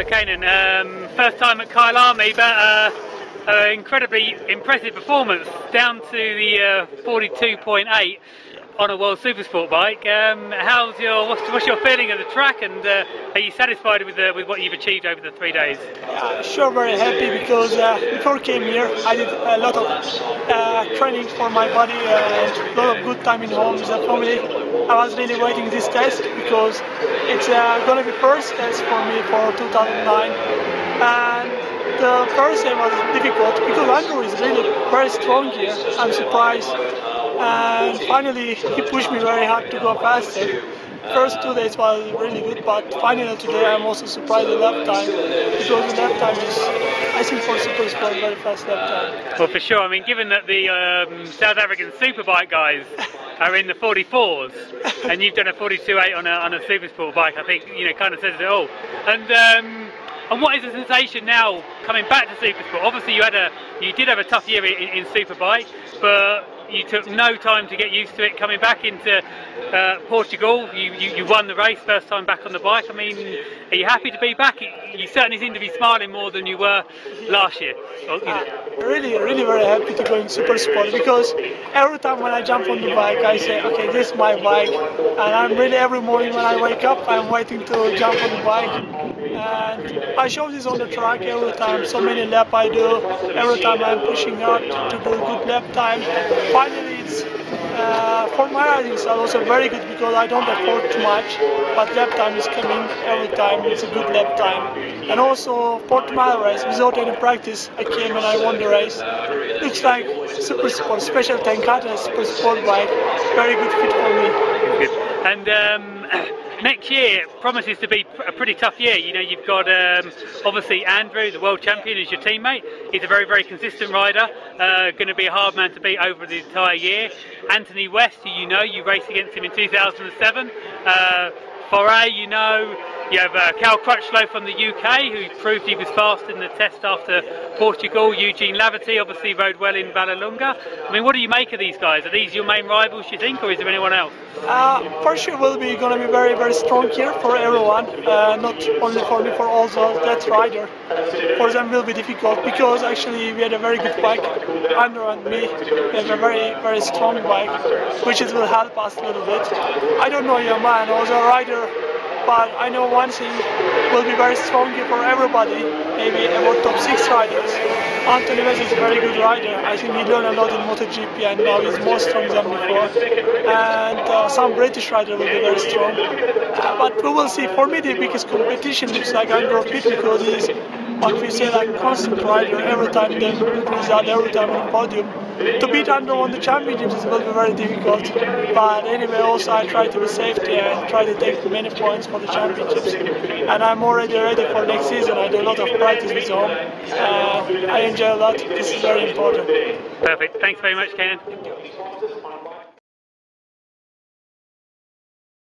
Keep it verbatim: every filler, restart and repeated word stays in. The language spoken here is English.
So Kenan, um, first time at Kyalami, but uh, uh, incredibly impressive performance, down to the uh, forty-two point eight on a World Supersport bike. Um, how's your what's, what's your feeling of the track, and uh, are you satisfied with the, with what you've achieved over the three days? Yeah, sure, very happy because uh, before I came here, I did a lot of uh, training for my body and a lot of good time in home with the family. I was really waiting this test because it's uh, going to be first test for me for two thousand nine, and the first day was difficult because Andrew is really very strong here. I'm surprised, and finally he pushed me very hard to go faster. First two days was really good, but finally today I'm also surprised the lap time, because the lap time is, I think for Supersport, very fast lap time. Well, for sure. I mean, given that the um, South African Superbike guys are in the forty-fours, and you've done a forty-two eight on a on a Supersport bike, I think, you know, kind of says it all. And um, and what is the sensation now coming back to Supersport? Obviously, you had a you did have a tough year in, in Superbike, but you took no time to get used to it. Coming back into uh, Portugal, you, you, you won the race first time back on the bike. I mean, are you happy to be back? You certainly seem to be smiling more than you were last year. Well, you know. uh, really, really very happy to go in Supersport, because every time when I jump on the bike, I say, okay, this is my bike, and I'm really, every morning when I wake up, I'm waiting to jump on the bike. And I show this on the track every time, so many laps I do, every time I'm pushing hard to do a good lap time. Finally, it's, uh, for my riding style also very good, because I don't afford too much, but lap time is coming every time, it's a good lap time. And also, forty mile race, without any practice, I came and I won the race. Looks like Supersport, special Ten Kate Supersport bike, very good fit for me. Good. And um, next year promises to be a pretty tough year. You know, you've got um, obviously Andrew, the world champion, is your teammate. He's a very, very consistent rider. Uh, going to be a hard man to beat over the entire year. Anthony West, who you know, you raced against him in two thousand seven. Uh, Foray, you know. You have uh, Cal Crutchlow from the U K, who proved he was fast in the test after Portugal. Eugene Laverty obviously rode well in Vallelunga. I mean, what do you make of these guys? Are these your main rivals, you think, or is there anyone else? Uh, for sure will be going to be very, very strong here for everyone, uh, not only for me, for also that rider. For them will be difficult, because actually we had a very good bike, Andrew and me. We have a very, very strong bike, which is, will help us a little bit. I don't know your man, also a rider, but I know one thing will be very strong here for everybody, maybe about top six riders. Anthony West is a very good rider. I think he learned a lot in MotoGP, and now he's more strong than before. And uh, some British rider will be very strong. Uh, but we will see. For me, the biggest competition looks like Andrew Pitt, because he's, what we say, like constant rider. Every time they good result, every time on the podium. To beat Andrew on the championships will be very difficult. But anyway, also I try to be safety and try to take many points for the championships. And I'm already ready for next season. I do a lot of practice with home. Uh, I enjoy a lot. This is very important. Perfect. Thanks very much, Kenan.